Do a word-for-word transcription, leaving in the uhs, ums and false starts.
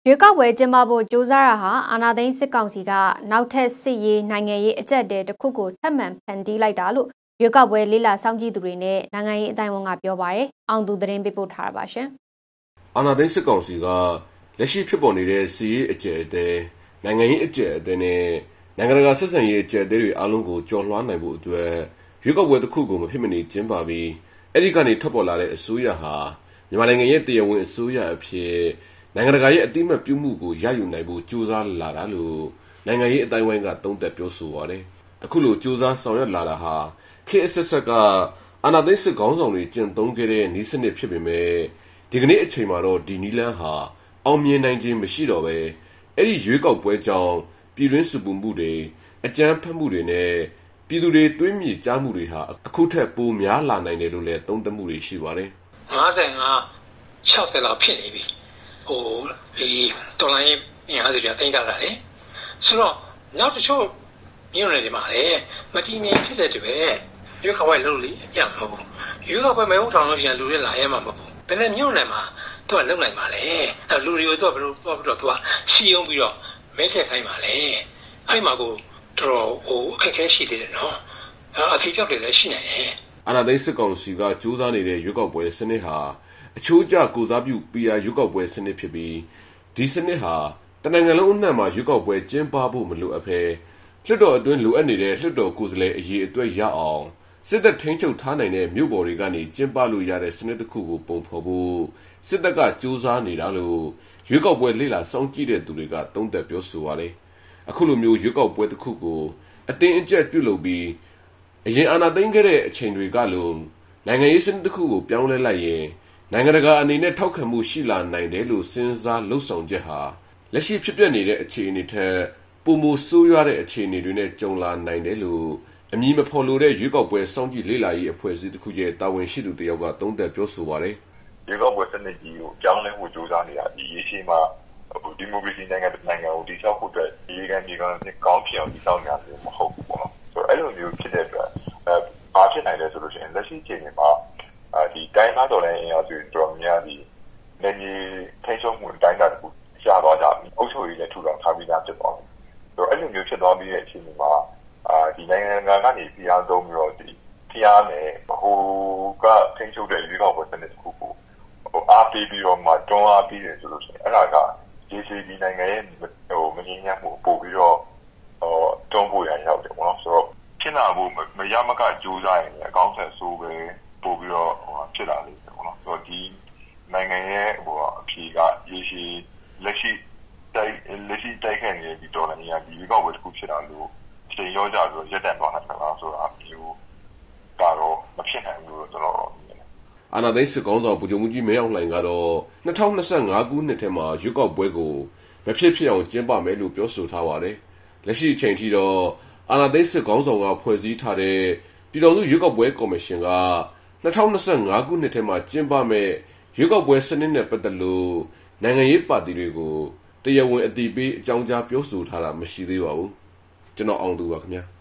ရွေးကောက်ပွဲကျင်းပဖို့ကြိုးစားတာဟာအာဏာသိမ်းစစ်ကောင်စီကနောက်ထပ်စစ်ရေးနိုင်ငံရေးအကြက်တဲတစ်ခုကိုထပ်မံဖန်တီးလိုက်တာလို့ရွေးကောက်ပွဲလေးလာစောင့်ကြည့်သူတွေနဲ့နိုင်ငံရေးအတိုင်းအဝန်ကပြောပါတယ်။အောင်သူသတင်းပေးပို့ထားတာပါရှင်။အာဏာသိမ်းစစ်ကောင်စီကလက်ရှိဖြစ်ပေါ်နေတဲ့စစ်ရေးအကြက်တဲနိုင်ငံရေးအကြက်တဲနဲ့နိုင်ငံတကာဆက်ဆံရေးအကြက်တဲတွေအားလုံးကိုကျော်လွှားနိုင်ဖို့အတွက်ရွေးကောက်ပွဲတစ်ခုကိုမဖြစ်မနေကျင်းပပြီးအဲ့ဒီကနေထွက်ပေါ်လာတဲ့အစိုးရဟာမြန်မာနိုင်ငံရဲ့တရားဝင်အစိုးရအဖြစ်နိုင်ငံတကာရဲ့အတိအမှတ်ပြုမှုကိုရယူနိုင်ဖို့ကြိုးစားလာတာလို့နိုင်ငံရေးအတိုင်းဝိုင်းကသုံးသပ်ပြောဆိုပါတယ်။အခုလိုကြိုးစားဆောင်ရွက်လာတာဟာခေတ်အဆက်ဆက်ကအာဏာသိမ်းစစ်ခေါင်းဆောင်တွေကျင့်သုံးခဲ့တဲ့နည်းစနစ်ဖြစ်ပေမဲ့ဒီကနေ့အချိန်မှာတော့ဒီနည်းလမ်းဟာအောင်မြင်နိုင်ခြင်းမရှိတော့ပဲအဲ့ဒီရွေးကောက်ပွဲကြောင့်ပြည်တွင်းစုပူမှုတွေအကြမ်းဖက်မှုတွေနဲ့ပြည်သူတွေတွေးမြေကြားမှုတွေဟာအခုထက်ပိုများလာနိုင်တယ်လို့လည်းသုံးသပ်မှုတွေရှိပါတယ်။၅၅ ၆၀လောက်ဖြစ်နေပြီ။ဟိုဒီတော်လိုင်းအင်အားစုတွေတင်ကြတာလေဆိုတော့နောက်တစ်ချို့မြို့နယ်တွေမှာလေမတည်ငြိမ်ဖြစ်တဲ့တပည့်ရွေးကောက်ပွဲလုပ်လို့အပြတ်မဟုတ်ဘူးရွေးကောက်ပွဲမဟုတ်ထောင်လို့ရှိရင်လူတွေလာရဲမှာမဟုတ်ဘူးဘယ်နဲ့မြို့နယ်မှာသူကလုံနိုင်ပါလေအဲလူတွေကိုသူကဘယ်လိုပေါ့ပြီးတော့သူကစီယုံပြီးတော့မဲထည့်ခိုင်းပါလေအဲ့မှာကိုတော်ဟိုအခက်ခဲရှိသေးတယ်နော်အဖြစ်ပြောက်တွေလည်းရှိနေတယ်အာဏာသိမ်းစစ်ကောင်စီကကြိုးစားနေတဲ့ရွေးကောက်ပွဲစနစ်ဟာအချိုးကျကိုစားပြု ပီ အာ ရွေးကောက်ပွဲစနစ်ဖြစ်ပြီးဒီစနစ်ဟာတနိုင်ငံလုံးအနှံ့မှာရွေးကောက်ပွဲကျင်းပဖို့မလိုအပ်ဘဲလွှတ်တော်အတွင်းလိုအပ်နေတဲ့လွှတ်တော်ကိုယ်စားလှယ်အရေးအတွက်ရအောင်စစ်တပ်ထိန်းချုပ်ထားနိုင်တဲ့မြို့ပေါ်တွေကနေကျင်းပလို့ရတဲ့စနစ်တစ်ခုကိုပုံဖော်ဖို့စစ်တပ်ကကြိုးစားနေတာလို့ရွေးကောက်ပွဲလေ့လာစောင့်ကြည့်တဲ့သူတွေကသုံးသပ်ပြောဆိုပါတယ်။အခုလိုမျိုးရွေးကောက်ပွဲတစ်ခုကိုအတင်းအကျပ်ပြုလုပ်ပြီးအရင်အာဏာသိမ်းခဲ့တဲ့အချိန်တွေကလိုနိုင်ငံရေးစနစ်တစ်ခုကိုပြောင်းလဲလိုက်ရင်နိုင်ငံတကာအနေနဲ့ထောက်ခံမှုရှိလာနိုင်တယ်လို့စဉ်းစားလှုပ်ဆောင်ချက်ဟာလက်ရှိဖြစ်ပျက်နေတဲ့အခြေအနေထက်ပိုမိုဆိုးရွားတဲ့အခြေအနေတွေနဲ့ကြုံလာနိုင်တယ်လို့အမည်မဖော်လိုတဲ့ရွေးကောက်ပွဲစောင့်ကြည့်လေ့လာရေးအဖွဲ့အစည်းတစ်ခုရဲ့တာဝန်ရှိသူတယောက်ကသုံးသပ်ပြောဆိုပါတယ်။ရွေးကောက်ပွဲစနစ်ကြီးကိုပြောင်းလဲဖို့ကြိုးစားနေတာဒီရေရှည်မှာဒီမိုကရေစီနိုင်ငံတစ်နိုင်ငံကိုတည်ဆောက်ဖို့အတွက်ဒီကံဒီကံနဲ့ကောင်းဖြစ်အောင်တည်ဆောက်နေတာမျိုးမဟုတ်ဘူးပေါ့နော်။ဆိုတော့အဲ့လိုမျိုးဖြစ်တဲ့အတွက်အဲဘာဖြစ်နိုင်လဲဆိုလို့ရှိရင်လက်ရှိချိန်မှာဒီတိုင်းသားတော်လည်းအင်အားစုတော်များဒီနေကြီးထိချုံမှုတိုင်းသားတခုရှားသွားကြပြီအုပ်ချုပ်ရေးလည်းထူထောင်ထားပြီးသားဖြစ်သွားပြီဆိုတော့အဲ့လိုမျိုးဖြစ်သွားပြီးတဲ့အချိန်မှာအာဒီနိုင်ငံကနေပြည်အားသုံးပြီးတော့ဒီပြည်အားနဲ့ဟိုကထိချုံတဲ့ရွေးကောက်ပွဲစနစ်တစ်ခုကိုဟိုအားပေးပြီးတော့မှတွန်းအားပေးတယ်ဆိုလို့ရှိရင်အဲ့ဒါကဒီစီဒီနိုင်ငံရဲ့ဟိုမငြင်းညမ်းမှုပို့ပြီးတော့ဟိုတွန်းဖို့ရရောက်တယ်ပေါ့နော်ဆိုတော့ဖြစ်လာဖို့မရမကကြိုးစားရင်အကောင့်ဆက်ဆိုးပဲပို့ပြီးတော့ဟိုဖြစ်လာလိမ့်မယ်ပေါ့နော်ဆိုတော့ဒီနိုင်ငံရဲ့ဟိုအဖြေကရေရှည်လက်ရှိတိုက်လက်ရှိတိုက်ခိုက်နေတဲ့ဒီဒေါ်လာကြီးကဒီကောက်ပွဲတစ်ခုဖြစ်တာလို့ချိန်ရောကြပြီးရက်တန့်သွားနိုင်တာဆိုတာမျိုးကတော့မဖြစ်နိုင်ဘူးလို့ကျွန်တော်တို့မြင်တယ်အာဏာသိမ်းစစ်ကောင်ဆောင်ဗိုလ်ချုပ်မှုကြီးမင်းအောင်လှိုင်ကတော့၂၀၂၅ခုနှစ်ထဲမှာရွေးကောက်ပွဲကိုမဖြစ်ဖြစ်အောင်ကျင်းပမယ်လို့ပြောဆိုထားပါတယ်လက်ရှိအချိန်ထိတော့အာဏာသိမ်းစစ်ကောင်ဆောင်ကဖွဲ့စည်းထားတဲ့ပြည်တော်စုရွေးကောက်ပွဲကော်မရှင်က၂၀၂၅ခုနှစ်ထဲမှာကျင်းပမဲ့ရွေးကောက်ပွဲစနစ်နဲ့ပတ်သက်လို့နိုင်ငံရေးပါတီတွေကိုတရားဝင်အတည်ပြုအကြောင်းကြားပြောဆိုထားတာမရှိသေးပါဘူးကျွန်တော်အောင်သူပါခင်ဗျာ